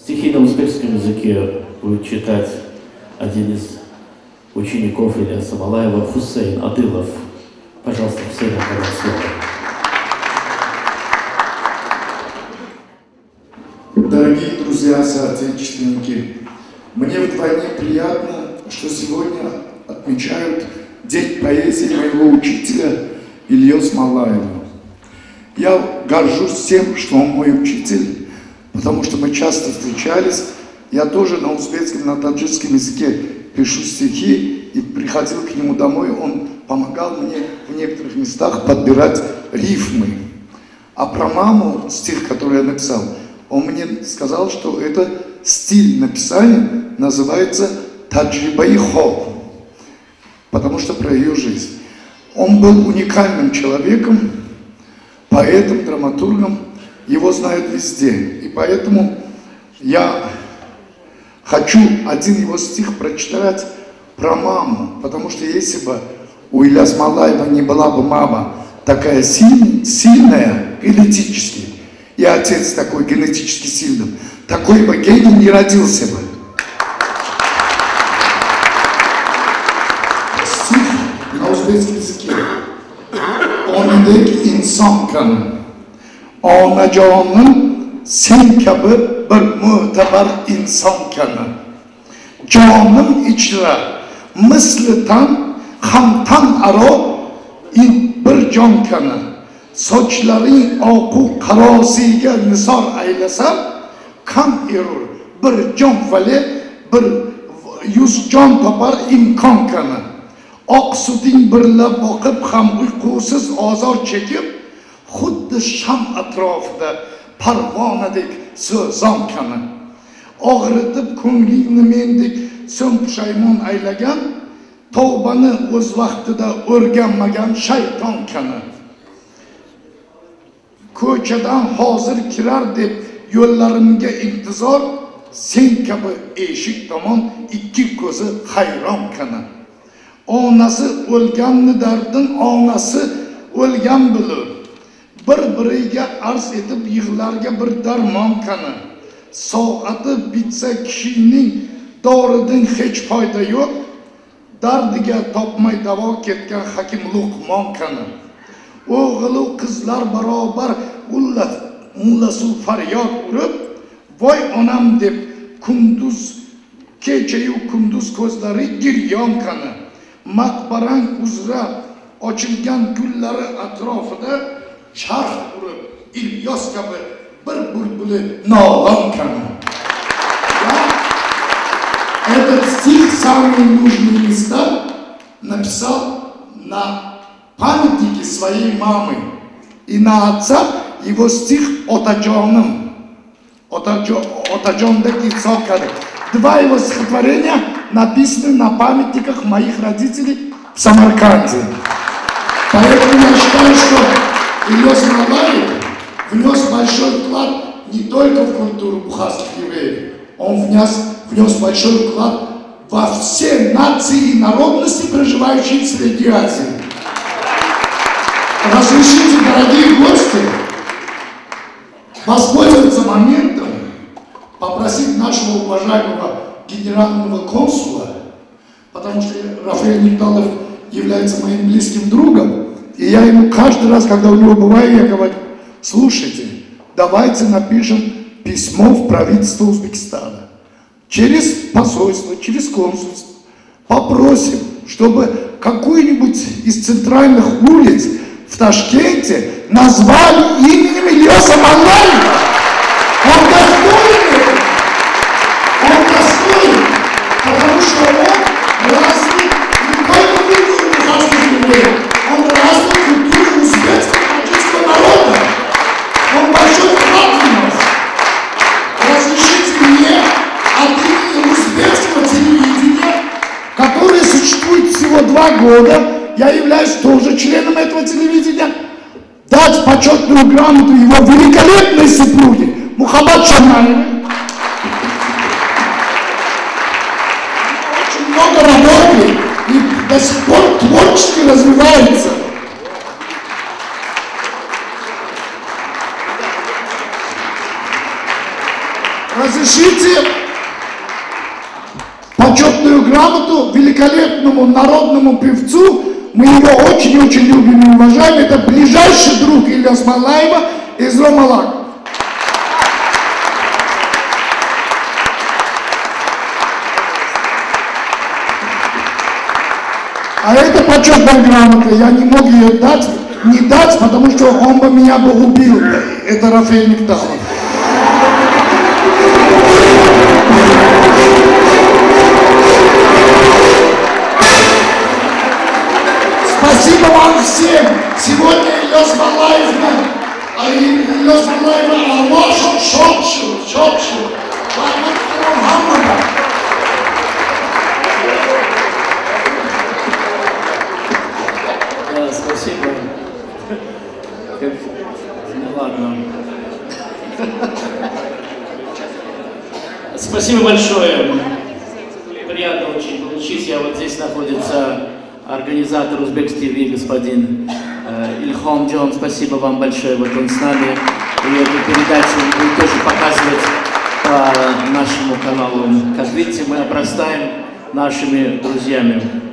Стихи на узбекском языке будет читать один из учеников Ильяса Малаева, Хусейн Адылов. Пожалуйста, Хусейн, вам слово. Дорогие друзья, соотечественники, мне вдвойне приятно, что сегодня отмечают День поэзии моего учителя Ильяса Малаева. Я горжусь тем, что он мой учитель, потому что мы часто встречались. Я тоже на узбекском, на таджикском языке пишу стихи и приходил к нему домой. Он помогал мне в некоторых местах подбирать рифмы. А про маму, стих, который я написал, он мне сказал, что это стиль написания называется таджибайхо, потому что про ее жизнь. Он был уникальным человеком, поэтом, драматургом, его знают везде. И поэтому я хочу один его стих прочитать про маму, потому что если бы у Ильяса Малаева не была бы мама такая сильная генетически, и отец такой генетически сильным, такой бы гений не родился бы. Стих на узбекском языке. Onidek insanken, anacanın sen kabi bir muteber insanken, canım içre, misli tan, hamtan aro, bir canken, soçların oku karasiga nisar aylasam, kan erur, bir can vali, bir yüz can topar imkanken. Oqsuting birla boqib ham uyqusiz azor chekib, xuddi sham atrofida parvonadek so'zomkani. Og'ritib ko'nglingni mendek so'ng pushaymon aylagan, tavbani o'z vaqtida o'rganmagan shaytonkani. Ko'chadan hozir kirar deb yo'llarimga intizor, sen kabi eshik tomon ikki ko'zi hayronkani. Onasi o'lganni dardin onasi o'lgan bilur. Bir-biriga arz etib yig'larga bir darmon qani. Soati bitsa kishining doridan hech foyda yo'q. Dardiga topmay davo ketgan hakim Luqmon qani. O'g'il qizlar barobar ullasu faryod urib, voy onam deb kunduz kechayu kunduz ko'zlari giryon qani. Maqbarang uzra ochilgan gullari atrofida charx urib, Ilyos kabi bir bulbuli nolon qani. Этот стих самые нужные места написал на памятнике своей мамы. И на отца его стих Отаджоном. Отаджондеки цокали. Два его стихотворения написаны на памятниках моих родителей в Самарканде. Поэтому я считаю, что Ильяс Малаев внес большой вклад не только в культуру бухарских евреев, он внес большой вклад во все нации и народности, проживающие в Средней Азии. Разрешите, дорогие гости, воспользоваться моментом, попросить нашего уважаемого генерального консула, потому что Рафаэль Николаев является моим близким другом, и я ему каждый раз, когда у него бываю, я говорю: слушайте, давайте напишем письмо в правительство Узбекистана, через посольство, через консульство, попросим, чтобы какую-нибудь из центральных улиц в Ташкенте назвали именем Ильяса Малаева. Он достоин, потому что он разный не только в культуре бухарских евреев, он разный в культуре узбекского таджикского народа. Он большой вклад внес. Разрешите мне от имени узбекского телевидения, которое существует всего 2 года, я являюсь тоже членом этого телевидения, дать почетную грамоту его великолепной супруге Мухаммад Шамаевой. Очень много работы и до сих пор творчески развивается. разрешите почетную грамоту великолепному народному певцу. Мы его очень-очень любим и уважаем. Это ближайший друг Ильяса Малаева из Ромалак. А это почетная грамота. Я не мог ее не дать, потому что он бы меня убил. Это Рафаэль Микталов. Спасибо вам всем. Сегодня Ильяс Малаев, Алмашев, Шопшу. Спасибо. Ну ладно. Спасибо большое. Приятно очень получить. Я вот здесь находится организатор Узбекс ТВ, господин Ильхом Джон. Спасибо вам большое. Вот он с нами. И эту передачу будет тоже показывать по нашему каналу. Как видите, мы обрастаем нашими друзьями.